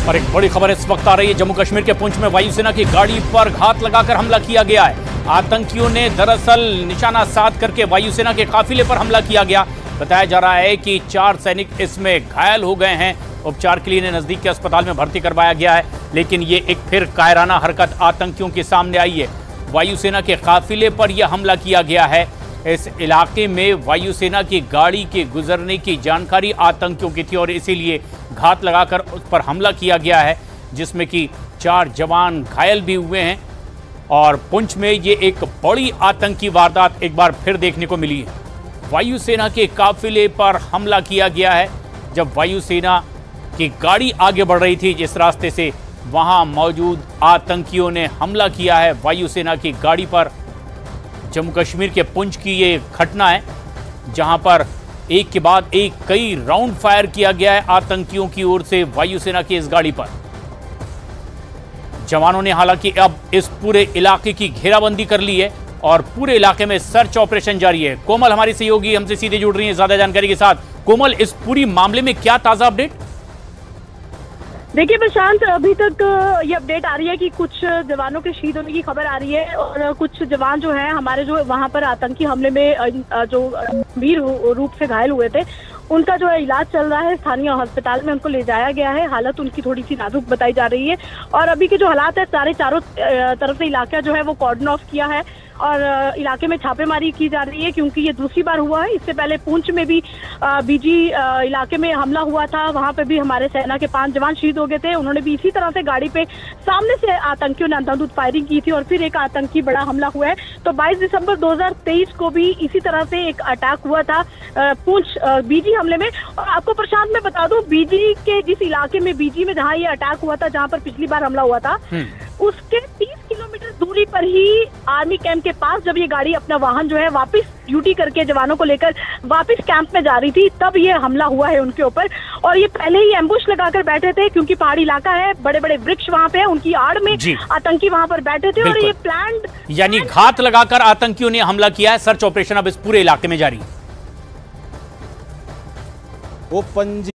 और एक बड़ी खबर इस वक्त आ रही है। जम्मू कश्मीर के पुंछ में वायुसेना की गाड़ी पर घात लगाकर हमला किया गया है। आतंकियों ने दरअसल निशाना साध करके वायुसेना के काफिले पर हमला किया गया। बताया जा रहा है कि 4 सैनिक इसमें घायल हो गए हैं। उपचार के लिए इन्हें नजदीक के अस्पताल में भर्ती करवाया गया है। लेकिन ये एक फिर कायराना हरकत आतंकियों के सामने आई है। वायुसेना के काफिले पर यह हमला किया गया है। इस इलाके में वायुसेना की गाड़ी के गुजरने की जानकारी आतंकियों की थी और इसीलिए घात लगाकर उस पर हमला किया गया है, जिसमें कि 4 जवान घायल भी हुए हैं। और पुंछ में ये एक बड़ी आतंकी वारदात एक बार फिर देखने को मिली है। वायुसेना के काफिले पर हमला किया गया है। जब वायुसेना की गाड़ी आगे बढ़ रही थी जिस रास्ते से, वहां मौजूद आतंकियों ने हमला किया है वायुसेना की गाड़ी पर। जम्मू कश्मीर के पुंछ की ये घटना है, जहां पर एक के बाद एक कई राउंड फायर किया गया है आतंकियों की ओर से वायुसेना की इस गाड़ी पर। जवानों ने हालांकि अब इस पूरे इलाके की घेराबंदी कर ली है और पूरे इलाके में सर्च ऑपरेशन जारी है। कोमल हमारी सहयोगी हमसे सीधे जुड़ रही है ज्यादा जानकारी के साथ। कोमल, इस पूरी मामले में क्या ताजा अपडेट? देखिए प्रशांत, अभी तक ये अपडेट आ रही है कि कुछ जवानों के शहीद होने की खबर आ रही है और कुछ जवान जो हैं हमारे जो वहां पर आतंकी हमले में जो गंभीर रूप से घायल हुए थे, उनका जो है इलाज चल रहा है। स्थानीय अस्पताल में उनको ले जाया गया है। हालत उनकी थोड़ी सी नाजुक बताई जा रही है और अभी के जो हालात है, चारों तरफ से इलाका जो है वो कॉर्डन ऑफ किया है और इलाके में छापेमारी की जा रही है, क्योंकि ये दूसरी बार हुआ है। इससे पहले पुंछ में भी बीजी इलाके में हमला हुआ था। वहां पे भी हमारे सेना के 5 जवान शहीद हो गए थे। उन्होंने भी इसी तरह से गाड़ी पे सामने से आतंकियों ने अंधाधुंध फायरिंग की थी और फिर एक आतंकी बड़ा हमला हुआ है। तो 22 दिसंबर 2023 को भी इसी तरह से एक अटैक हुआ था पुंछ बीजी हमले में। और आपको प्रशांत मैं बता दूं, बीजी के जिस इलाके में बीजी में जहाँ ये अटैक हुआ था, जहाँ पर पिछली बार हमला हुआ था, उसके 30 किलोमीटर दूरी पर ही आर्मी कैंप के पास जब ये गाड़ी अपना वाहन जो है वापस ड्यूटी करके जवानों को लेकर वापस कैंप में जा रही थी, तब ये हमला हुआ है उनके ऊपर। और ये पहले ही एम्बुश लगाकर बैठे थे, क्योंकि पहाड़ी इलाका है, बड़े बड़े वृक्ष वहां पे है, उनकी आड़ में आतंकी वहां पर बैठे थे और ये प्लान्ड यानी घात लगाकर आतंकियों ने हमला किया है। सर्च ऑपरेशन अब इस पूरे इलाके में जारी है।